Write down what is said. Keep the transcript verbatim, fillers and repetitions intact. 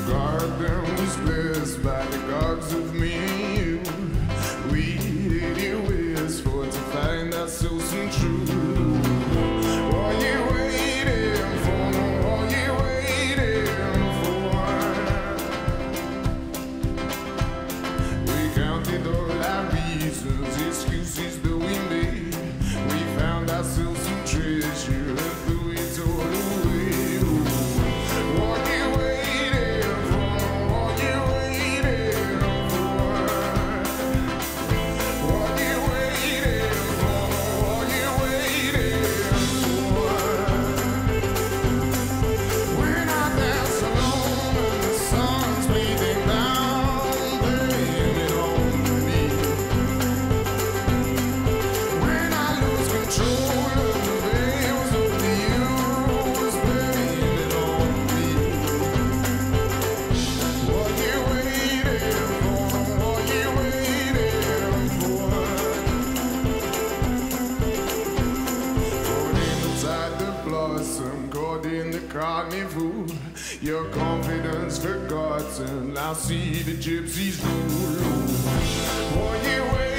garden was blessed by the gods of me and you. We did years for to find ourselves some truth. What you waiting for? What you waiting for? We counted all our reasons, excuses that we made. We found ourselves some treasure and threw it all away. What you waiting for? What you waiting for? What you waiting for? What you waiting for? When I dance alone and the sun's beating down, blame it on me. When I lose control of the veils of the universe, blame it on me. What you waiting for? What you waiting for? Caught inside the blossom, caught in the carnival. Your confidence forgotten, I see the gypsies rule. What you waiting